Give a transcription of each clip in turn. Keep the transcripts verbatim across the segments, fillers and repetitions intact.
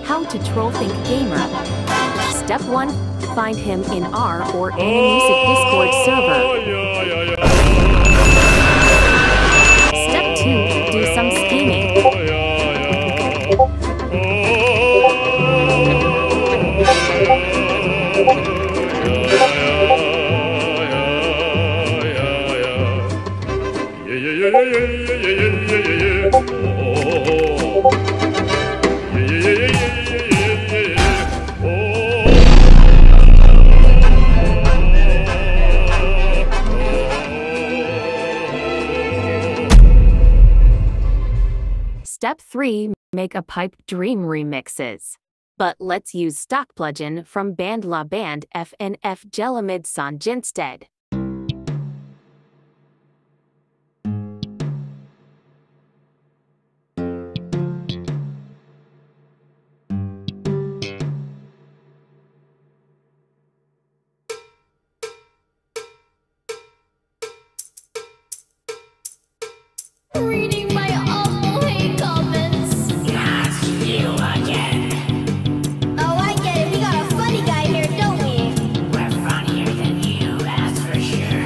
How to troll ThinkGamer. Step one. Find him in our or Animusic Discord server. Step two. Do some scheming. Step three. Make a pipe dream remixes. But let's use stock plugin from BandLab Band F N F JellyBean Song instead. Reading my awful hate comments. Not you again. Oh, I get it. We got a funny guy here, don't we? We're funnier than you, that's for sure.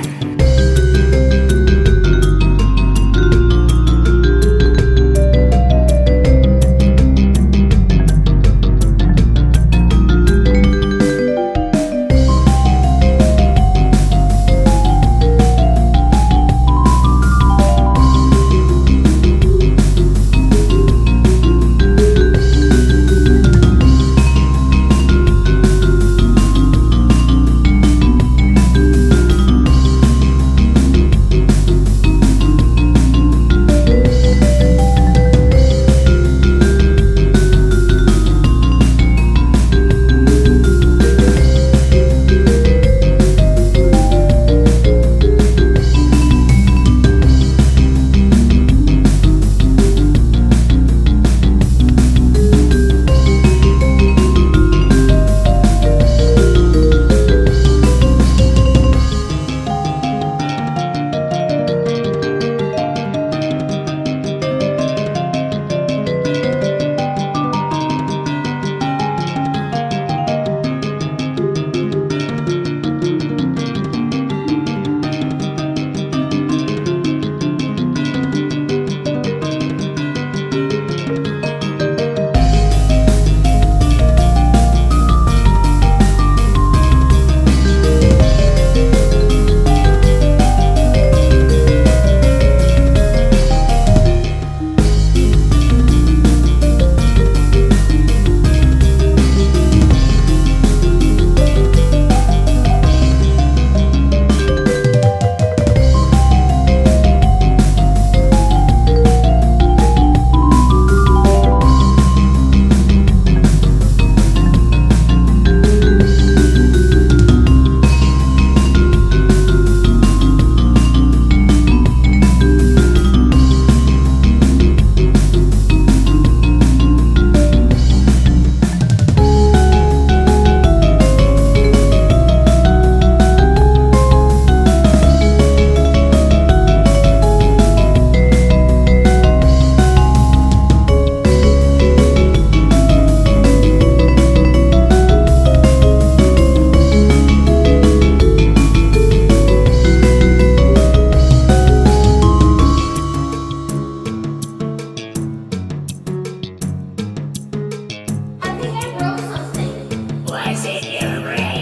I think I broke something. Was it your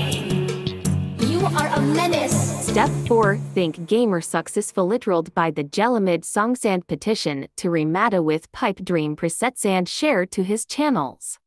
brain? You are a menace. Step four. ThinkGamer successfully trolled by the JellyBean songs and petition to remata with pipe dream presets and share to his channels.